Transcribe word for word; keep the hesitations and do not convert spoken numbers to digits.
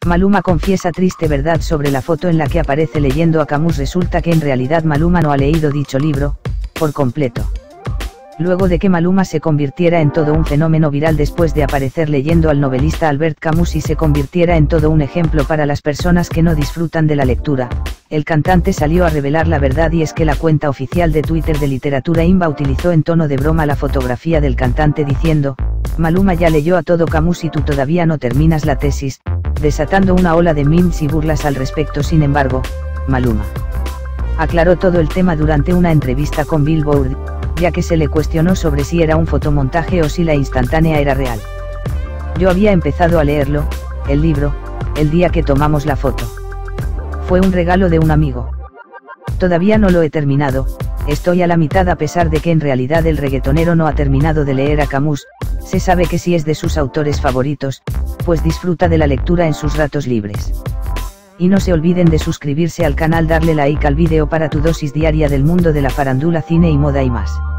Maluma confiesa triste verdad sobre la foto en la que aparece leyendo a Camus. Resulta que en realidad Maluma no ha leído dicho libro, por completo. Luego de que Maluma se convirtiera en todo un fenómeno viral después de aparecer leyendo al novelista Albert Camus y se convirtiera en todo un ejemplo para las personas que no disfrutan de la lectura, el cantante salió a revelar la verdad, y es que la cuenta oficial de Twitter de Literatura Imba utilizó en tono de broma la fotografía del cantante diciendo: Maluma ya leyó a todo Camus y tú todavía no terminas la tesis, desatando una ola de memes y burlas al respecto. Sin embargo, Maluma aclaró todo el tema durante una entrevista con Billboard, ya que se le cuestionó sobre si era un fotomontaje o si la instantánea era real. Yo había empezado a leerlo, el libro, el día que tomamos la foto. Fue un regalo de un amigo. Todavía no lo he terminado, estoy a la mitad a pesar de que en realidad el reggaetonero no ha terminado de leer a Camus. Se sabe que sí es de sus autores favoritos, pues disfruta de la lectura en sus ratos libres. Y no se olviden de suscribirse al canal, darle like al vídeo para tu dosis diaria del mundo de la farándula, cine y moda y más.